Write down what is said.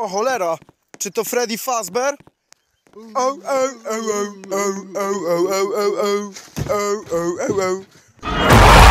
O cholera, czy to Freddy Fazbear? O, o, o, o, o, o, o, o, o, o, o, o, o, o.